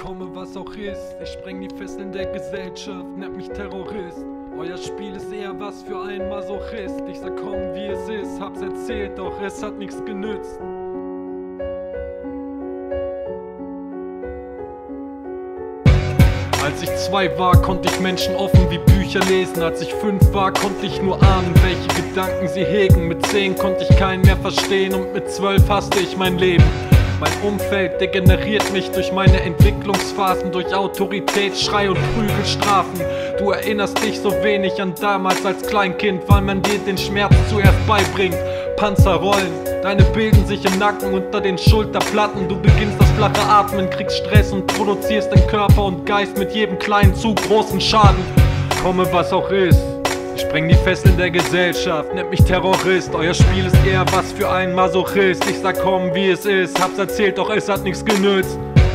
Komme was auch ist, ich spreng die Fesseln der Gesellschaft, nennt mich Terrorist. Euer Spiel ist eher was für einen Masochist. Ich sag komm wie es ist, hab's erzählt, doch es hat nichts genützt. Als ich 2 war, konnte ich Menschen offen wie Bücher lesen. Als ich 5 war, konnte ich nur ahnen, welche Gedanken sie hegen. Mit 10 konnte ich keinen mehr verstehen und mit 12 hasste ich mein Leben. Mein Umfeld degeneriert mich durch meine Entwicklungsphasen, durch Autorität, Schrei und Prügelstrafen. Du erinnerst dich so wenig an damals als Kleinkind, weil man dir den Schmerz zuerst beibringt. Panzer rollen, deine bilden sich im Nacken unter den Schulterplatten. Du beginnst das flache Atmen, kriegst Stress und produzierst in Körper und Geist mit jedem kleinen Zug großen Schaden. Komme was auch ist, ich spreng die Fesseln der Gesellschaft, nennt mich Terrorist. Euer Spiel ist eher was für einen Masochist. Ich sag komm wie es ist, hab's erzählt, doch es hat nichts genützt.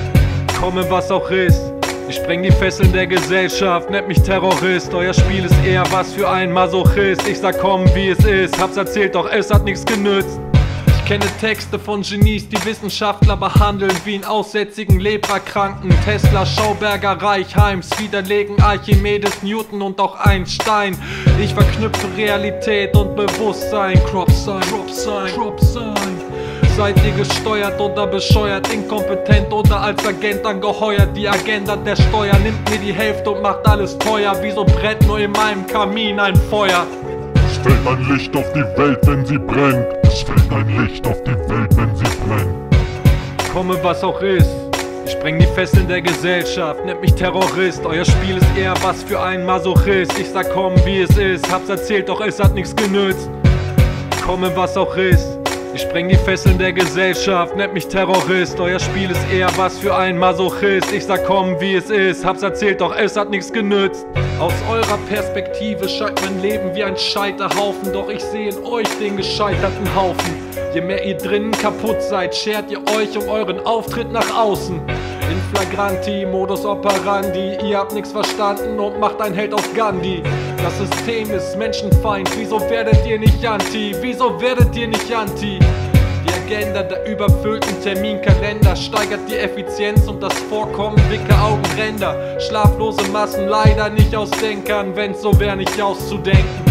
Komme was auch ist, ich spreng die Fesseln der Gesellschaft, nennt mich Terrorist. Euer Spiel ist eher was für einen Masochist. Ich sag komm wie es ist, hab's erzählt, doch es hat nichts genützt. Ich kenne Texte von Genies, die Wissenschaftler behandeln wie einen aussätzigen Leprakranken. Tesla, Schauberger, Reichheims widerlegen Archimedes, Newton und auch Einstein. Ich verknüpfe Realität und Bewusstsein. Crop Sign, Crop Sign, Crop Sign. Seid ihr gesteuert oder bescheuert, inkompetent oder als Agent angeheuert? Die Agenda der Steuer nimmt mir die Hälfte und macht alles teuer. Wieso brennt nur in meinem Kamin ein Feuer? Es fällt ein Licht auf die Welt, wenn sie brennt. Es fällt ein Licht auf die Welt, wenn sie brennt. Komme was auch ist, ich spreng die Fesseln der Gesellschaft, nennt mich Terrorist. Euer Spiel ist eher was für einen Masochist. Ich sag komm wie es ist, hab's erzählt, doch es hat nichts genützt. Komme was auch ist, ich spreng die Fesseln der Gesellschaft, nennt mich Terrorist. Euer Spiel ist eher was für einen Masochist. Ich sag komm wie es ist, hab's erzählt, doch es hat nichts genützt. Aus eurer Perspektive scheint mein Leben wie ein Scheiterhaufen, doch ich sehe in euch den gescheiterten Haufen. Je mehr ihr drinnen kaputt seid, schert ihr euch um euren Auftritt nach außen. In Flagranti, Modus operandi, ihr habt nichts verstanden und macht ein Held auf Gandhi. Das System ist Menschenfeind, wieso werdet ihr nicht Anti? Wieso werdet ihr nicht Anti? Die Agenda der überfüllten Terminkalender steigert die Effizienz und das Vorkommen dicker Augenränder. Schlaflose Massen leider nicht aus Denkern, wenn's so wär nicht auszudenken.